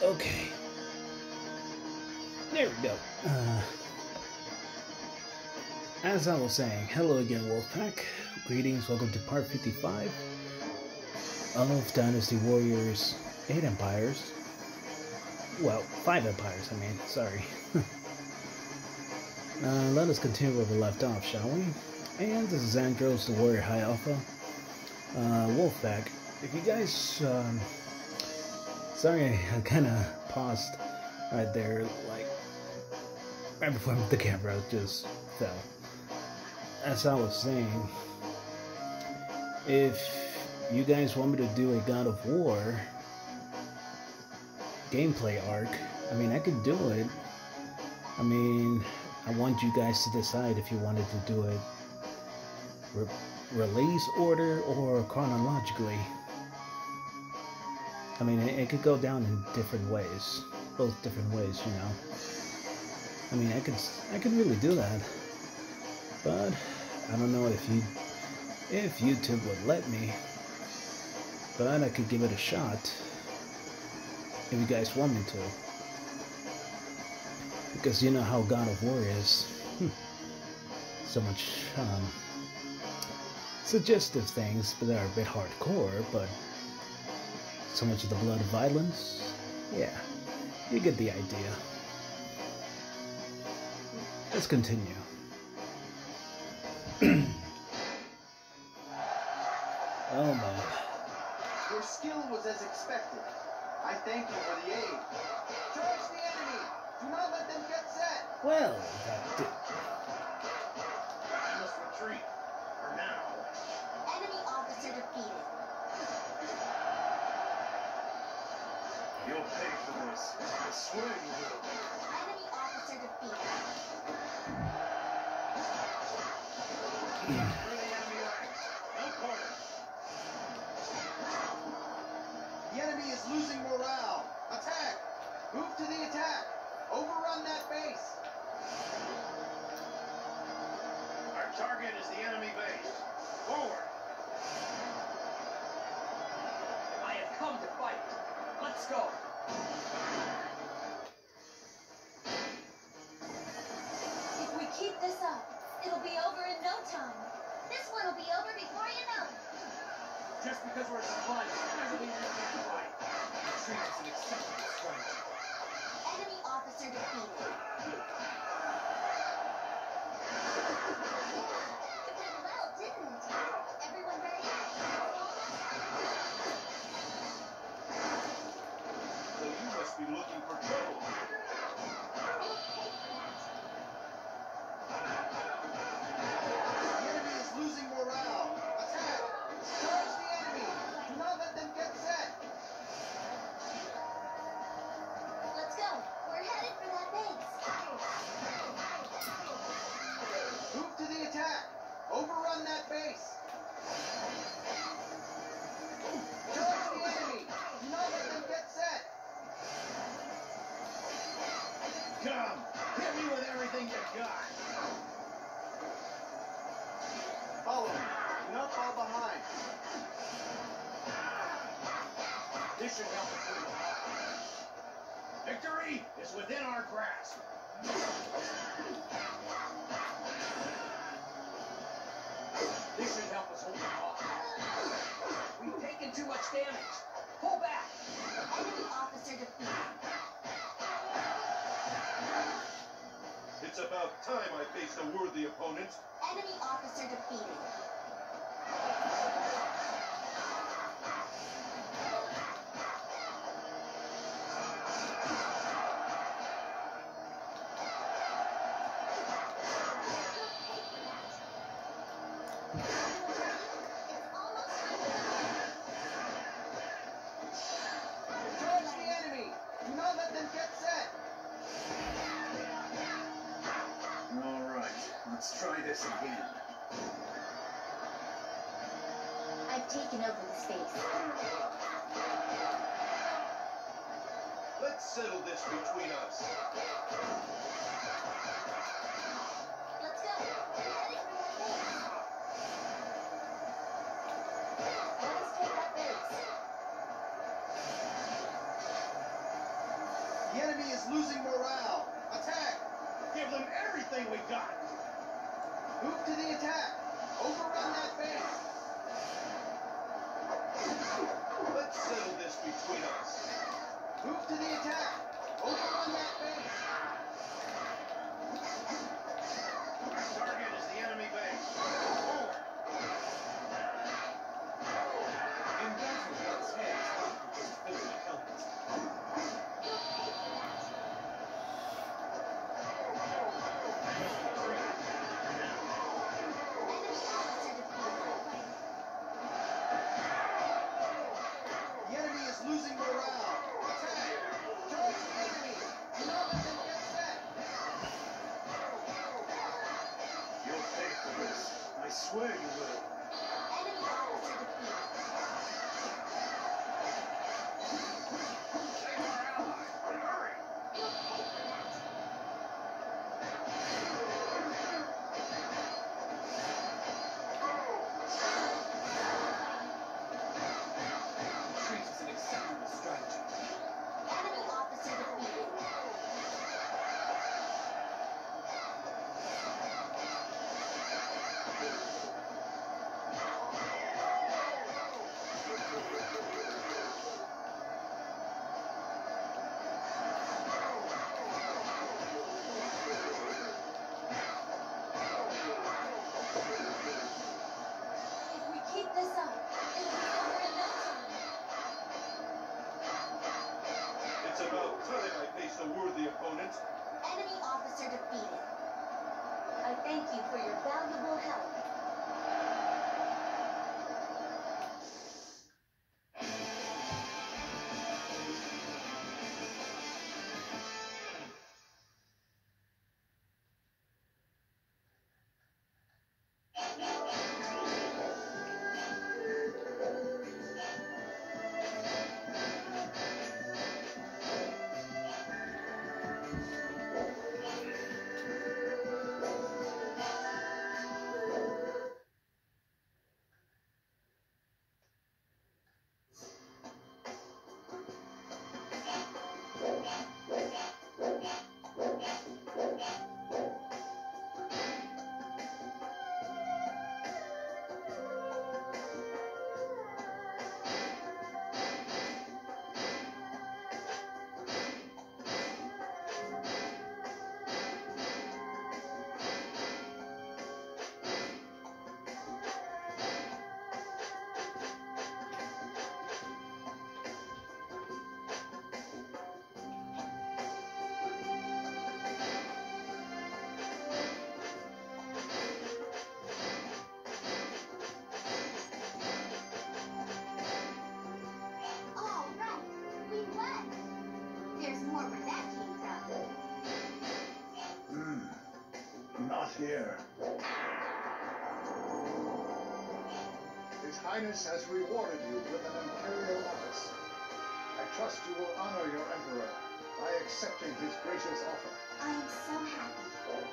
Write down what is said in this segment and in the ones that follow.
Okay. There we go. As I was saying, hello again, Wolfpack. Greetings, welcome to part 55 of Dynasty Warriors 8 Empires. Well, 5 Empires, I mean, sorry. Let us continue where we left off, shall we? And this is Andros, the Warrior High Alpha. Wolfpack, if you guys, sorry, I kind of paused right there, like, right before the camera just fell. As I was saying, if you guys want me to do a God of War gameplay arc, I mean, I could do it. I mean, I want you guys to decide if you wanted to do it release order or chronologically. I mean, it could go down in different ways, both different ways, you know. I mean, I could really do that, but I don't know if YouTube would let me. But I could give it a shot if you guys want me to, because you know how God of War is. So much suggestive things, but they're a bit hardcore. But so much of the blood and violence. Yeah, you get the idea. Let's continue. Oh man. Your skill was as expected. I thank you for the aid. Charge the enemy! Do not let them get set! Well, that did. I must retreat. For now. Enemy officer defeated. You'll pay for this. I swear you will. Enemy officer defeated. Through the enemy ranks. No corners. The enemy is losing morale. Attack! Move to the attack! Overrun that base! Our target is the enemy base. Forward! I have come to fight. Let's go. If we keep this up, it'll be over in no time. This one will be over before you know it. Just because we're supplying everything we can fight. Treat us an acceptable stranger. Enemy officer defeated. It went well, didn't it? Everyone ready? So you must be looking for trouble. The enemy is losing morale. Attack! Charge the enemy! Do not let them get set! Let's go. We're headed for that base. Move to the attack! Overrun that base! Charge the enemy! Do not let them get set! Come! Hit me with everything you got! Follow me. Do not fall behind. This should help us win. Victory is within our grasp. This should help us hold them off. We've taken too much damage. Pull back. Enemy officer defeated. It's about time I faced a worthy opponent. Enemy officer defeated. Charge the enemy! Do not let them get set! All right, let's try this again. I've taken over the space. Let's settle this between us. Let's go. We're headed for that base. Let us take that base. enemy is losing morale. Attack! Give them everything we got. Move to the attack. Overrun that base. Let's settle this between us. Move to the attack. Overrun that base. Our target is the enemy base. Forward. In battle, let's head just filling the helmets. The enemy is losing morale. Attack! Charge the enemy! Do not let them get set! You'll pay for this. I swear you will. Enemy officer defeated. Save our ally. Hurry. Retreat is an acceptable strategy. Enemy officer defeated. If we keep this up, it'll be over in no time. It's about time I faced a worthy opponent. Enemy officer defeated. I thank you for your valuable help. All right, we won. There's more where that came from. Not here. His Highness has rewarded you with an imperial office. I trust you will honor your emperor by accepting his gracious offer. I am so happy.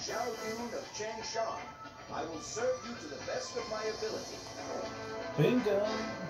Zhao Yun of Changshan. I will serve you to the best of my ability. Bingo!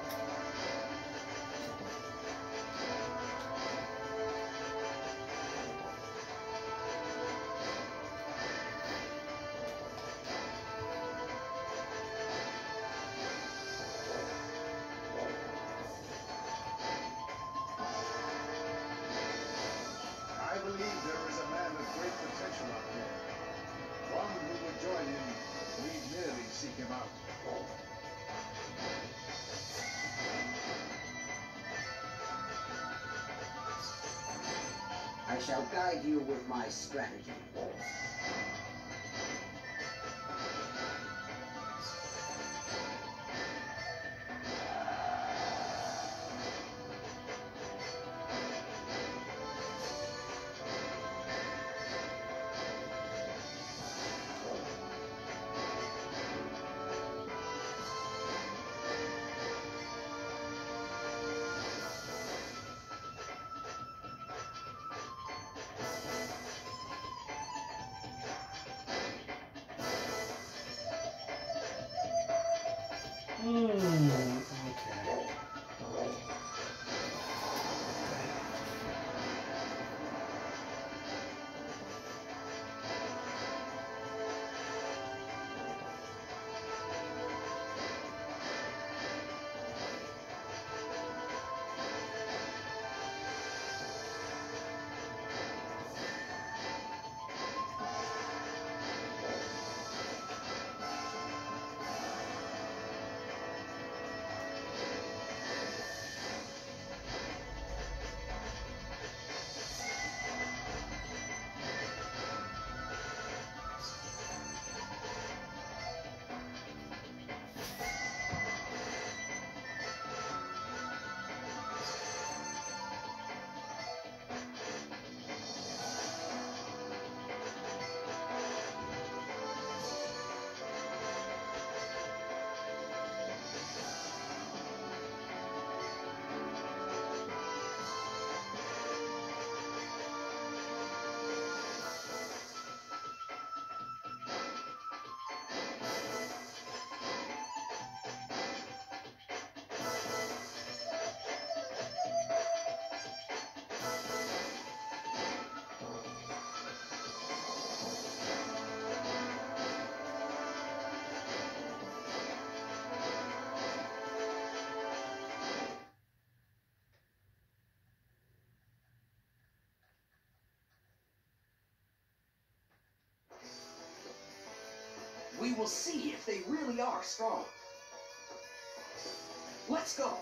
I believe there is a man of great potential out there. One who would join him need merely seek him out. I shall guide you with my strategy. Okay. We will see if they really are strong. Let's go.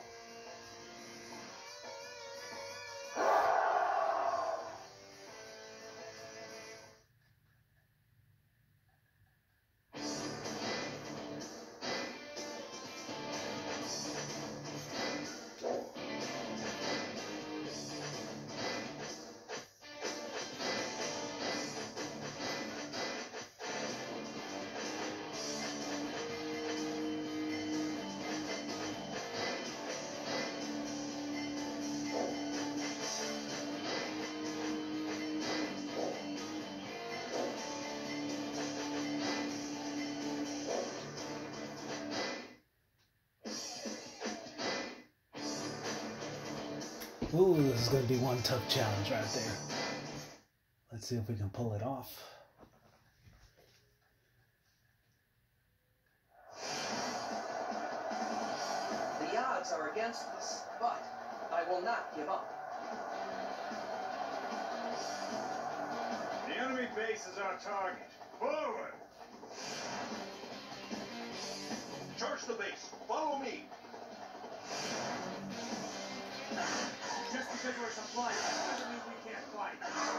Ooh, this is going to be one tough challenge right there. Let's see if we can pull it off. The odds are against us, but I will not give up. The enemy base is our target. Forward! Charge the base. Follow me. Just because we're supplied doesn't mean we can't fight.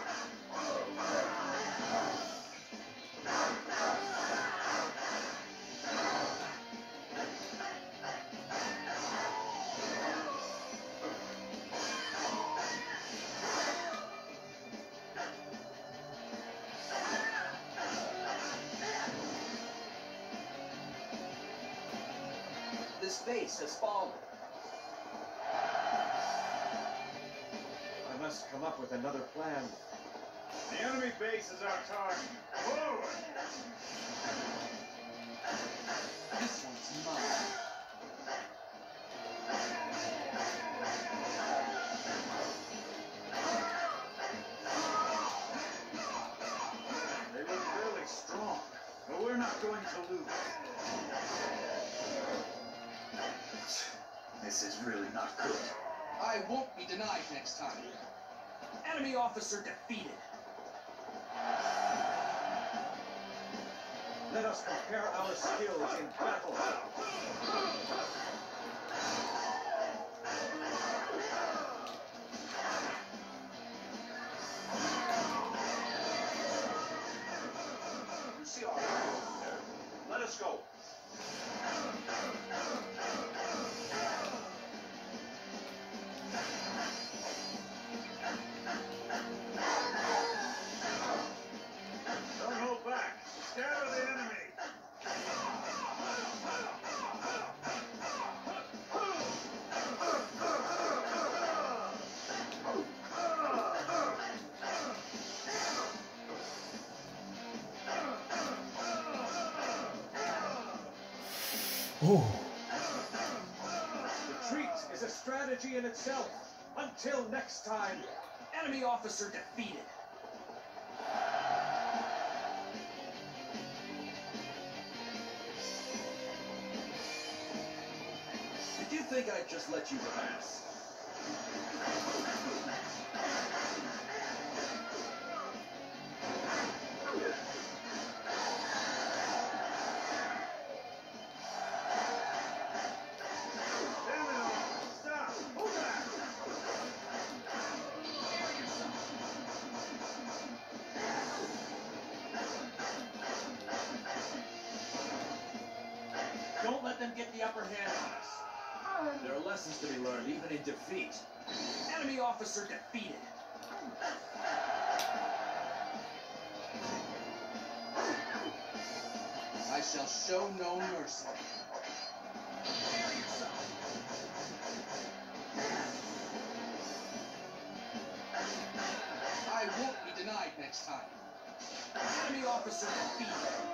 This base has fallen. I must come up with another plan. The enemy base is our target. Forward! This one's mine. They look fairly strong, but we're not going to lose. This is really not good. I won't be denied next time. Enemy officer defeated. Let us compare our skills in battle. You see our there. Let us go. Don't hold back. Scatter the enemy. Oh, Retreat is a strategy in itself. Until next time. Enemy officer defeated. Did you think I'd just let you pass? Damn it all. Stop. Hold back. Don't let them get the upper hand on us. There are lessons to be learned even in defeat. Enemy officer defeated. I shall show no mercy. I won't be denied next time. Enemy officer defeated.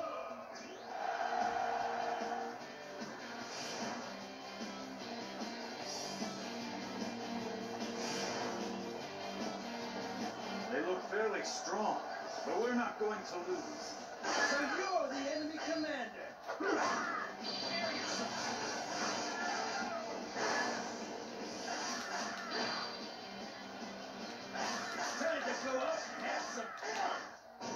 They look fairly strong, but we're not going to lose. So you're the enemy commander. Time to go up and have some fun.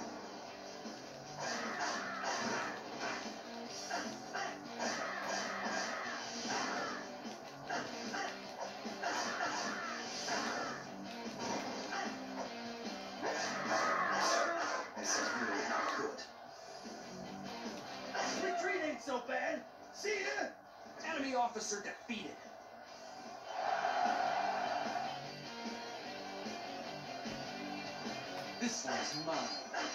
This is really not good. Retreat ain't so bad. See ya. Enemy officer defeated. This one's mine.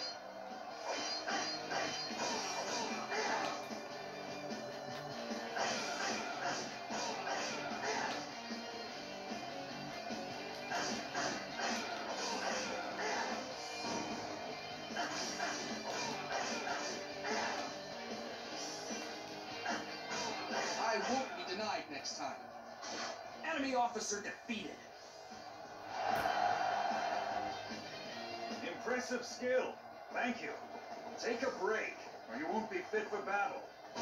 I won't be denied next time. Enemy officer defeated. Impressive skill. Thank you. Take a break, or you won't be fit for battle.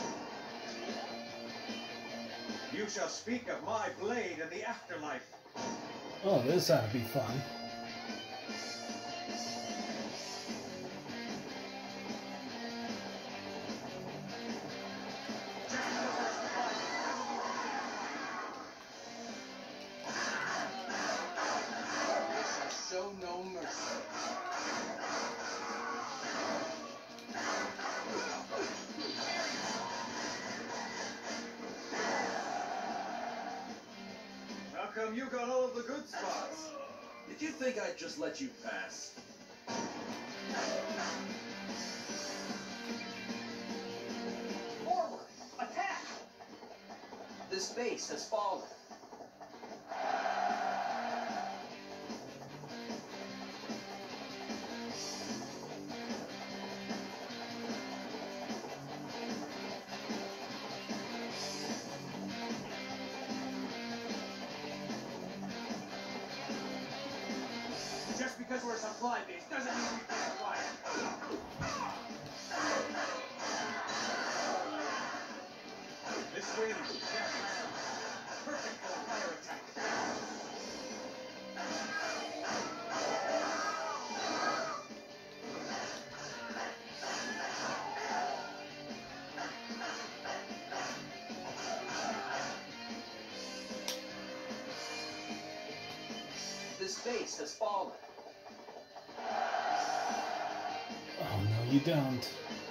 You shall speak of my blade in the afterlife. oh, this ought to be fun. I shall show no mercy. How come you got all of the good spots? Did you think I'd just let you pass? Forward. Attack. This base has fallen. fly base doesn't mean we can't fly. This way we can't land. Perfect for a fire attack. This base has fallen. Oh no, you don't.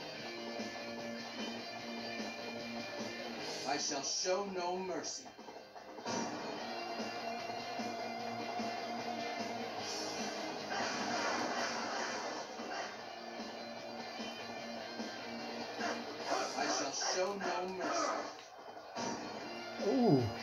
I shall show no mercy. I shall show no mercy. Ooh.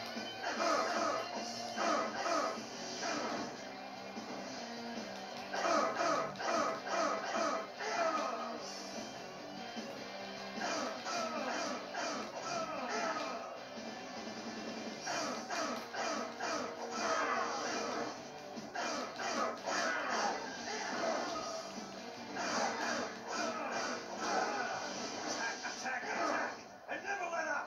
Attack, attack, and never let up!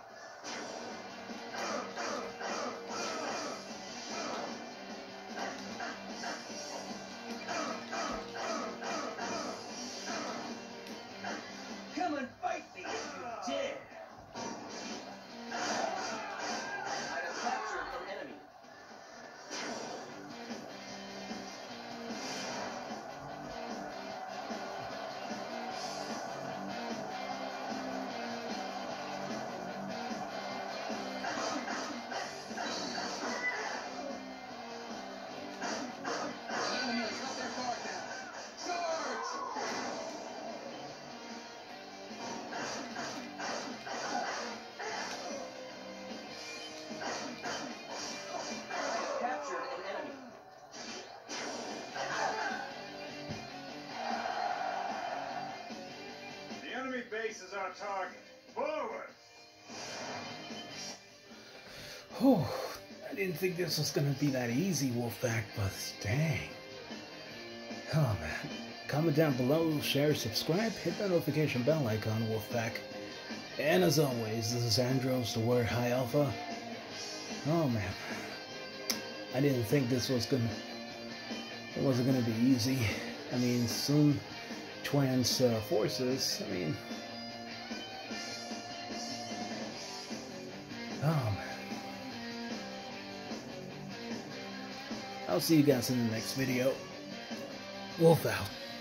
Come and fight me if you dare! I have captured an enemy. The enemy has got their guard down. Charge! Captured an enemy. The enemy base is our target. Forward! Oh, I didn't think this was gonna be that easy, Wolfpack, but dang. Oh man. Comment down below, share, subscribe, hit that notification bell icon, Wolfpack. And as always, this is Andros, the Warrior High Alpha. Oh man. I didn't think this was it wasn't gonna be easy. I mean, Sun Quan's forces, I mean, oh man. I'll see you guys in the next video. Wolf out.